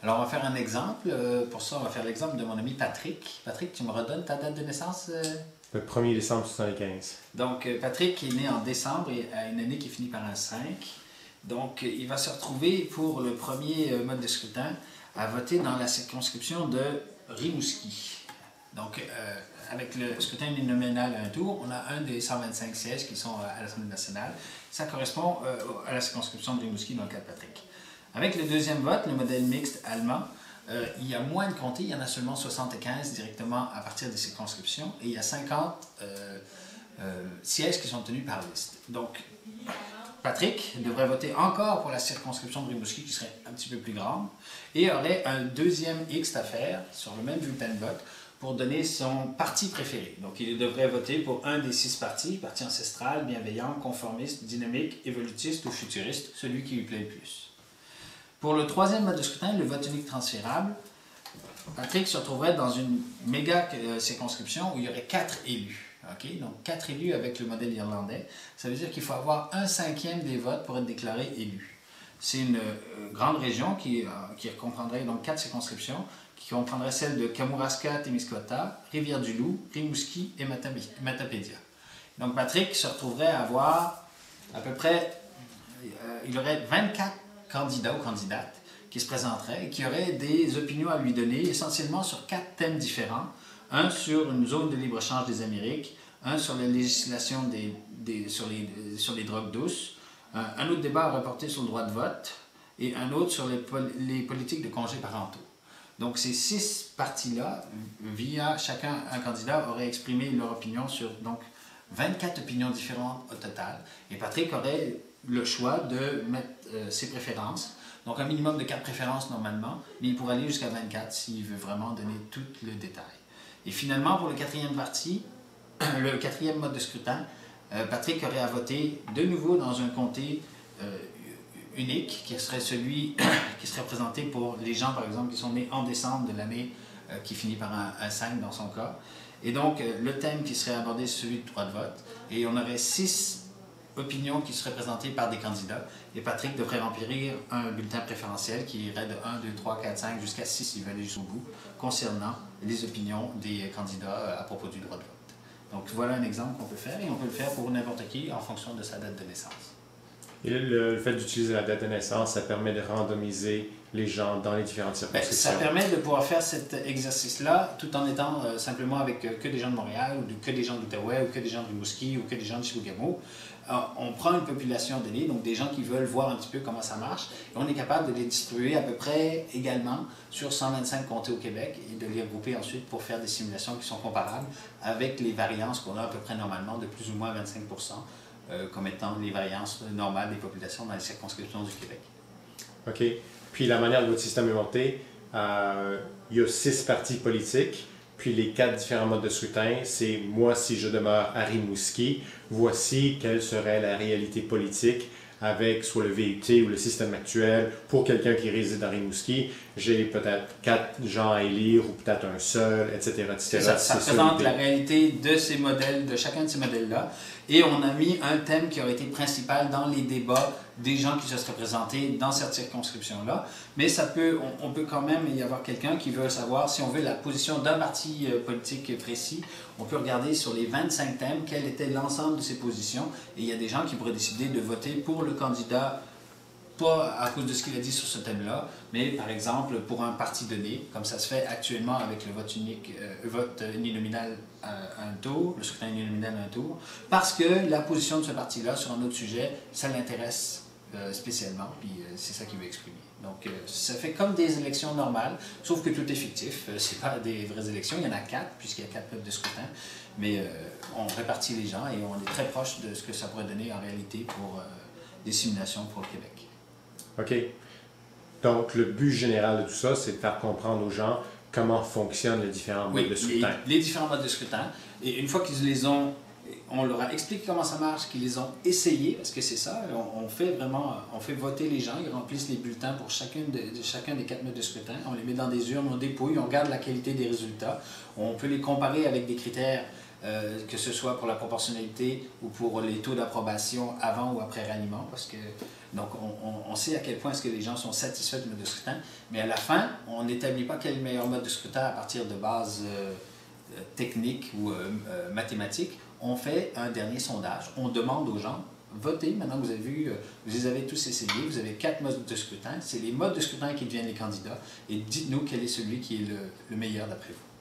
Alors, on va faire un exemple. Pour ça, on va faire l'exemple de mon ami Patrick. Patrick, tu me redonnes ta date de naissance? Le 1er décembre 1975. Donc, Patrick est né en décembre et a une année qui finit par un 5. Donc, il va se retrouver pour le premier mode de scrutin à voter dans la circonscription de Rimouski. Donc, avec le scrutin uninominal à un tour, on a un des 125 sièges qui sont à l'Assemblée nationale. Ça correspond à la circonscription de Rimouski dans le cas de Patrick. Avec le deuxième vote, le modèle mixte allemand, il y a moins de comtés, il y en a seulement 75 directement à partir des circonscriptions et il y a 50 sièges qui sont tenus par liste. Donc, Patrick devrait voter encore pour la circonscription de Rimouski qui serait un petit peu plus grande et aurait un deuxième X à faire sur le même bulletin de vote pour donner son parti préféré. Donc, il devrait voter pour un des 6 partis, parti ancestral, bienveillant, conformiste, dynamique, évolutiste ou futuriste, celui qui lui plaît le plus. Pour le troisième mode de scrutin, le vote unique transférable, Patrick se retrouverait dans une méga circonscription où il y aurait 4 élus. Okay? Donc, 4 élus avec le modèle irlandais. Ça veut dire qu'il faut avoir 1/5 des votes pour être déclaré élu. C'est une grande région qui comprendrait donc 4 circonscriptions, qui comprendrait celles de Kamouraska, Témiscouata, Rivière-du-Loup, Rimouski et Matapédia. Donc, Patrick se retrouverait à avoir à peu près, il aurait 24 candidats ou candidates qui se présenteraient et qui auraient des opinions à lui donner, essentiellement sur 4 thèmes différents. Un sur une zone de libre-échange des Amériques, un sur la législation sur les drogues douces, un autre débat à reporter sur le droit de vote et un autre sur les politiques de congés parentaux. Donc ces 6 parties-là, via chacun un candidat, auraient exprimé leur opinion sur donc 24 opinions différentes au total. Et Patrick aurait le choix de mettre ses préférences. Donc un minimum de 4 préférences normalement, mais il pourrait aller jusqu'à 24 s'il veut vraiment donner tout le détail. Et finalement, pour le 4e parti, le 4e mode de scrutin, Patrick aurait à voter de nouveau dans un comté unique, qui serait celui qui serait présenté pour les gens, par exemple, qui sont nés en décembre de l'année qui finit par un 5 dans son cas. Et donc, le thème qui serait abordé, c'est celui du droit de vote. Et on aurait 6 opinions qui seraient présentées par des candidats. Et Patrick devrait remplir un bulletin préférentiel qui irait de 1, 2, 3, 4, 5 jusqu'à 6 s'il veut aller jusqu'au bout, concernant les opinions des candidats à propos du droit de vote. Donc voilà un exemple qu'on peut faire et on peut le faire pour n'importe qui en fonction de sa date de naissance. Et le fait d'utiliser la date de naissance, ça permet de randomiser les gens dans les différentes circonscriptions. Ça permet de pouvoir faire cet exercice-là tout en étant simplement avec que des gens de Montréal, ou que des gens de l'Outaouais, ou que des gens de Rimouski, ou que des gens de Chibougamau. On prend une population donnée, donc des gens qui veulent voir un petit peu comment ça marche, et on est capable de les distribuer à peu près également sur 125 comtés au Québec et de les regrouper ensuite pour faire des simulations qui sont comparables avec les variances qu'on a à peu près normalement de plus ou moins 25 comme étant les variances normales des populations dans les circonscriptions du Québec. OK. Puis la manière dont votre système est monté, il y a 6 partis politiques, puis les 4 différents modes de scrutin, c'est moi si je demeure à Rimouski, voici quelle serait la réalité politique avec soit le VUT ou le système actuel pour quelqu'un qui réside à Rimouski. J'ai peut-être 4 gens à élire ou peut-être un seul, etc. Ça présente la réalité de ces modèles, de chacun de ces modèles-là. Et on a mis un thème qui aurait été principal dans les débats des gens qui se seraient présentés dans cette circonscription-là. Mais on peut quand même y avoir quelqu'un qui veut savoir, si on veut la position d'un parti politique précis, on peut regarder sur les 25 thèmes quel était l'ensemble de ces positions. Et il y a des gens qui pourraient décider de voter pour le candidat, pas à cause de ce qu'il a dit sur ce thème-là, mais par exemple pour un parti donné, comme ça se fait actuellement avec le vote unique, vote uninominal à un tour, le scrutin uninominal à un tour, parce que la position de ce parti-là sur un autre sujet, ça l'intéresse spécialement, puis c'est ça qu'il veut exprimer. Donc ça fait comme des élections normales, sauf que tout est fictif, c'est pas des vraies élections, il y en a 4, puisqu'il y a 4 modes de scrutin, mais on répartit les gens et on est très proche de ce que ça pourrait donner en réalité pour des simulations pour le Québec. OK. Donc, le but général de tout ça, c'est de faire comprendre aux gens comment fonctionnent les différents modes de scrutin. Les différents modes de scrutin. Et une fois qu'ils les ont, on leur a expliqué comment ça marche, qu'ils les ont essayés, parce que c'est ça, on fait voter les gens, ils remplissent les bulletins pour chacun des 4 modes de scrutin, on les met dans des urnes, on dépouille, on regarde la qualité des résultats, on peut les comparer avec des critères que ce soit pour la proportionnalité ou pour les taux d'approbation avant ou après ralliement, parce que donc on sait à quel point est-ce que les gens sont satisfaits du mode de scrutin, mais à la fin, on n'établit pas quel est le meilleur mode de scrutin à partir de bases techniques ou mathématiques. On fait un dernier sondage, on demande aux gens, votez, maintenant que vous avez vu, vous les avez tous essayés, vous avez 4 modes de scrutin, c'est les modes de scrutin qui deviennent les candidats, et dites-nous quel est celui qui est le meilleur d'après vous.